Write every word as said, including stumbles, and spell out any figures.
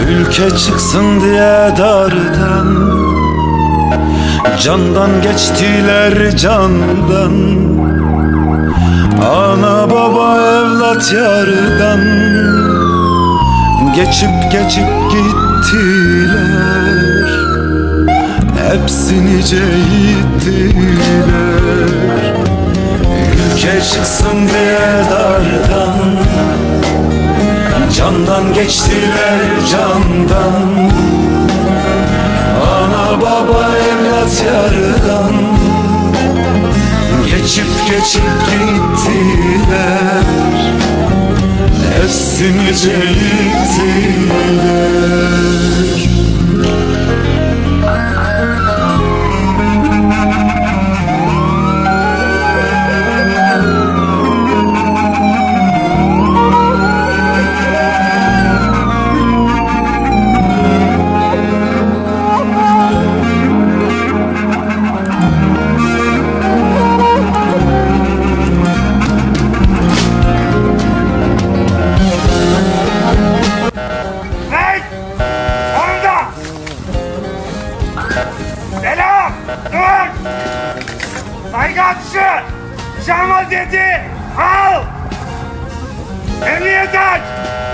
Ülke çıksın diye dardan, candan geçtiler candan. Ana baba evlat yardan, geçip geçip gittiler. Hepsi nice gittiler. Ülke çıksın diye dardan, candan geçtiler candan. Ana baba evlat yardan, geçip geçip gittiler. Hepsi nice gittiler. Selam! Dur! Saygıtçı! Şam vaziyeti! Al! Emniyet aç!